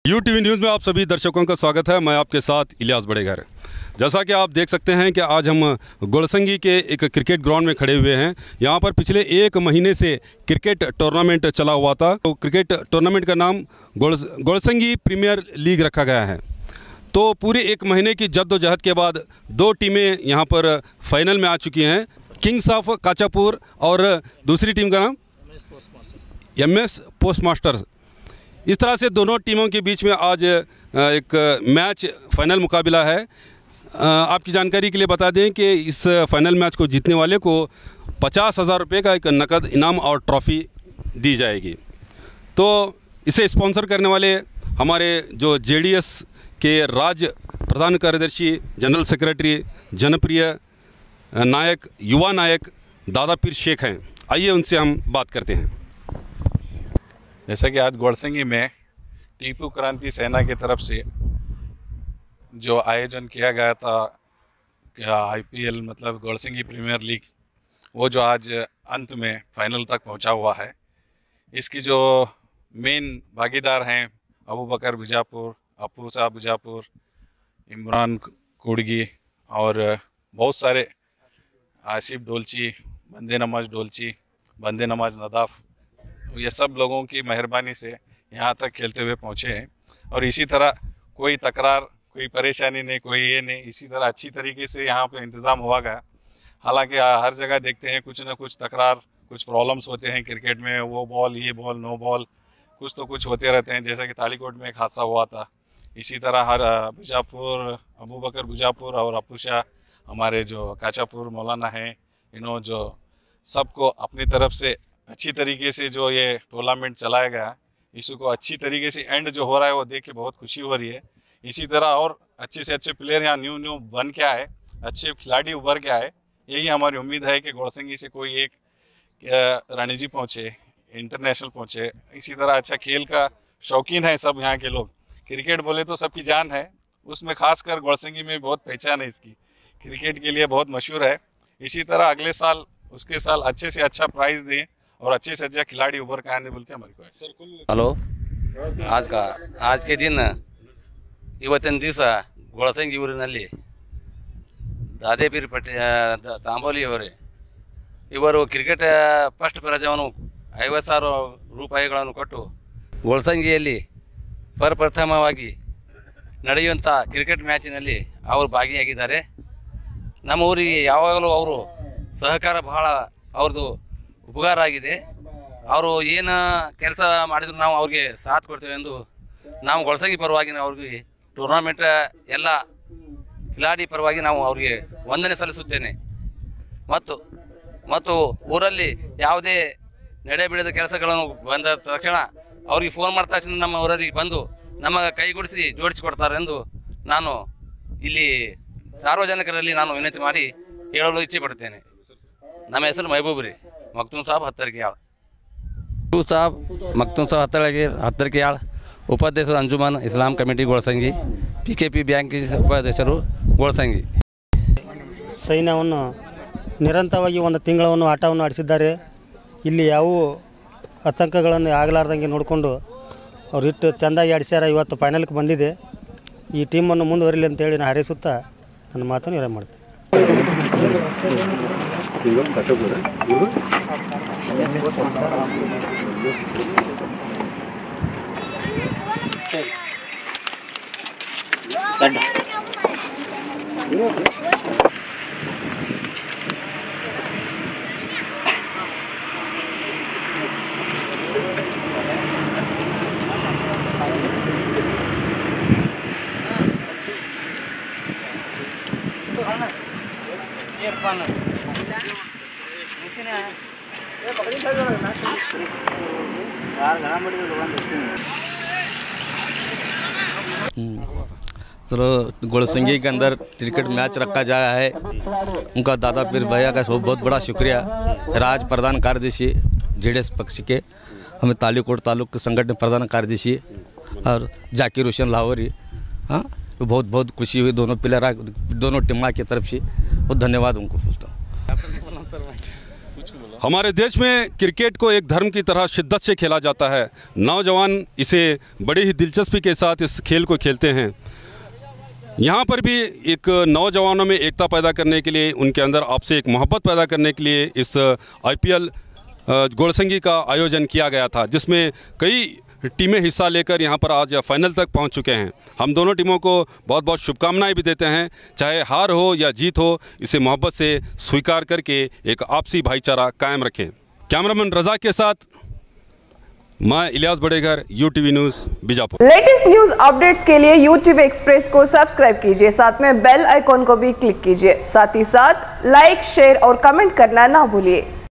UTV news में आप सभी दर्शकों का स्वागत है। मैं आपके साथ इलियास बड़ेगर। जैसा कि आप देख सकते हैं कि आज हम गोलसंगी के एक क्रिकेट ग्राउंड में खड़े हुए हैं। यहाँ पर पिछले एक महीने से क्रिकेट टूर्नामेंट चला हुआ था। तो क्रिकेट टूर्नामेंट का नाम गोलसंगी प्रीमियर लीग रखा गया है। तो पूरे एक महीने की जद्दोजहद के बाद दो टीमें यहाँ पर फाइनल में आ चुकी हैं, किंग्स ऑफ काचापुर और दूसरी टीम का नाम MS पोस्ट मास्टर्स। इस तरह से दोनों टीमों के बीच में आज एक मैच फाइनल मुकाबला है। आपकी जानकारी के लिए बता दें कि इस फाइनल मैच को जीतने वाले को 50,000 रुपये का एक नकद इनाम और ट्रॉफ़ी दी जाएगी। तो इसे स्पॉन्सर करने वाले हमारे जो JDS के राज्य प्रधान कार्यदर्शी, जनरल सेक्रेटरी, जनप्रिय नायक, युवा नायक दादा पीर शेख हैं। आइए उनसे हम बात करते हैं। जैसा कि आज गोलसंगी में टीपू क्रांति सेना की तरफ से जो आयोजन किया गया था IPL मतलब गोलसंगी प्रीमियर लीग, वो जो आज अंत में फाइनल तक पहुंचा हुआ है, इसकी जो मेन भागीदार हैं अबू बकर बीजापुर, अपू साहब बीजापुर, इमरान कुड़गी और बहुत सारे आसिफ डोलची, बंदे नमाज डोलची, बंदे नमाज नदाफ, ये सब लोगों की मेहरबानी से यहाँ तक खेलते हुए पहुँचे हैं। और इसी तरह कोई तकरार, कोई परेशानी नहीं, कोई ये नहीं, इसी तरह अच्छी तरीके से यहाँ पे इंतज़ाम हुआ गया। हालांकि हर जगह देखते हैं कुछ ना कुछ तकरार, कुछ प्रॉब्लम्स होते हैं क्रिकेट में, वो बॉल, ये बॉल, नो बॉल, कुछ तो कुछ होते रहते हैं। जैसा कि तालीकोट में एक हादसा हुआ था, इसी तरह हर बीजापुर, अबू बकर बीजापुर और अपू शाह हमारे जो काचापुर मौलाना हैं, इन्होंने जो सबको अपनी तरफ से अच्छी तरीके से जो ये टूर्नामेंट चलाया गया, इसको अच्छी तरीके से एंड जो हो रहा है वो देख के बहुत खुशी हो रही है। इसी तरह और अच्छे से अच्छे प्लेयर यहाँ न्यू बन के आए, अच्छे खिलाड़ी उभर के आए। यही हमारी उम्मीद है कि गोलसंगी से कोई एक रणजी पहुँचे, इंटरनेशनल पहुँचे। इसी तरह अच्छा खेल का शौकीन है सब यहाँ के लोग। क्रिकेट बोले तो सबकी जान है, उसमें खासकर गोलसंगी में बहुत पहचान है इसकी, क्रिकेट के लिए बहुत मशहूर है। इसी तरह अगले साल उसके साल अच्छे से अच्छा प्राइज़ दें और अच्छे से अच्छा खिलाड़ी उभर के आने बोल के हमारी ख्वाहिश। ಹಲೋ, आज के दिन ಇವತ್ತಿನ ದಿವಸ ಗೊಳಸಂಗಿ ಊರಿನಲ್ಲಿ ದಾದೇಪೀರ್ ತಾಂಬೋಲಿಯವರೇ ಇವರು ಕ್ರಿಕೆಟ್ ಫಸ್ಟ್ ಪ್ರಜವನ್ನು 50,000 ರೂಪಾಯಿಗಳನ್ನು ಕೊಟ್ಟು ಗೊಳಸಂಗಿಯಲ್ಲಿ ಪ್ರಪ್ರಥಮವಾಗಿ ನಡೆಯುವಂಥ ಕ್ರಿಕೆಟ್ ಮ್ಯಾಚಿನಲ್ಲಿ ಅವರು ಭಾಗಿಯಾಗಿದ್ದಾರೆ. ನಮ್ಮ ಊರಿಗೆ ಯಾವಾಗಲೂ ಅವರು ಸಹಕಾರ ಬಹಳ ಅವ್ರದ್ದು ಉಪಕಾರ ಆಗಿದೆ. ಅವರು ಏನು ಕೆಲಸ ಮಾಡಿದ್ರು ನಾವು ಅವ್ರಿಗೆ ಸಾಥ್ ಕೊಡ್ತೇವೆ ಎಂದು ನಾವು ಗೊಳಸಂಗಿ ಪರವಾಗಿ ನಾವು ಅವ್ರಿಗೆ ಟೂರ್ನಾಮೆಂಟ್ ಎಲ್ಲ ಖಿಲಾಡಿ ಪರವಾಗಿ ನಾವು ಅವ್ರಿಗೆ ವಂದನೆ ಸಲ್ಲಿಸುತ್ತೇನೆ. ಮತ್ತು ಊರಲ್ಲಿ ಯಾವುದೇ ನಡೆಬಿಡದ ಕೆಲಸಗಳನ್ನು ಬಂದ ತಕ್ಷಣ ಅವ್ರಿಗೆ ಫೋನ್ ಮಾಡಿದ ತಕ್ಷಣ ನಮ್ಮ ಊರಿಗೆ ಬಂದು ನಮ್ಮ ಕೈಗೂಡಿಸಿ ಜೋಡಿಸಿಕೊಡ್ತಾರೆ ಎಂದು ನಾನು ಇಲ್ಲಿ ಸಾರ್ವಜನಿಕರಲ್ಲಿ ನಾನು ವಿನಂತಿ ಮಾಡಿ ಹೇಳಲು ಇಚ್ಛೆ ಪಡುತ್ತೇನೆ. ನಮ್ಮ ಹೆಸರು ಮೆಹಬೂಬ್ ರೀ, ಮಕ್ತೂಮ್ ಸಾಬ್ ಹತ್ತರ್ಕಿಯಾಳ್. ಮಕ್ತೂಮ್ ಸಾಬ್ ಹತ್ತರ್ಕಿಯಾಳ್, ಉಪಾಧ್ಯಕ್ಷರು Anjuman Islam committee Golasangi, PKP bank ಉಪಾಧ್ಯಕ್ಷರು ಗೊಳಸಂಗಿ. ಸೈನ್ಯವನ್ನು ನಿರಂತರವಾಗಿ ಒಂದು ತಿಂಗಳನ್ನು ಆಟವನ್ನು ಆಡಿಸಿದ್ದಾರೆ. ಇಲ್ಲಿ ಯಾವ ಆತಂಕಗಳನ್ನು ಆಗಲಾರ್ದಂಗೆ ನೋಡಿಕೊಂಡು ಅವ್ರು ಇಟ್ಟು ಚೆಂದಾಗಿ ಆಡಿಸ್ಯಾರ. ಇವತ್ತು ಫೈನಲ್ಗೆ ಬಂದಿದೆ. ಈ ಟೀಮನ್ನು ಮುಂದುವರಿಲಿ ಅಂತೇಳಿ ನಾನು ಹಾರೈಸುತ್ತಾ ನನ್ನ ಮಾತನ್ನು ವಿರಾಮ ಮಾಡ್ತೇನೆ. तो गोलसंगी के अंदर क्रिकेट मैच रखा जाया है, उनका दादा पीर भैया का बहुत बड़ा शुक्रिया। राज प्रधान कार्यदर्शी JDS पक्ष के, हमें तालीकोट तालुक के संगठन प्रधान कार्यदर्शी और जाकिर हुसैन लाहौरी, हाँ बहुत बहुत खुशी हुई दोनों प्लेयर, दोनों टीम की तरफ से बहुत धन्यवाद उनको बोलता हूँ। हमारे देश में क्रिकेट को एक धर्म की तरह शिद्दत से खेला जाता है। नौजवान इसे बड़ी ही दिलचस्पी के साथ इस खेल को खेलते हैं। यहाँ पर भी एक नौजवानों में एकता पैदा करने के लिए, उनके अंदर आपसे एक मोहब्बत पैदा करने के लिए इस IPL गोलसंगी का आयोजन किया गया था, जिसमें कई टीमें हिस्सा लेकर यहाँ पर आज फाइनल तक पहुँच चुके हैं। हम दोनों टीमों को बहुत बहुत शुभकामनाएं भी देते हैं। चाहे हार हो या जीत हो, इसे मोहब्बत से स्वीकार करके एक आपसी भाईचारा कायम रखें। कैमरामैन रजा के साथ मैं Ilyas Badegar, UTV news Bijapur. Latest news updates के लिए UTV एक्सप्रेस को सब्सक्राइब कीजिए, साथ में बेल आइकॉन को भी क्लिक कीजिए। साथ ही साथ लाइक, शेयर और कमेंट करना ना भूलिए।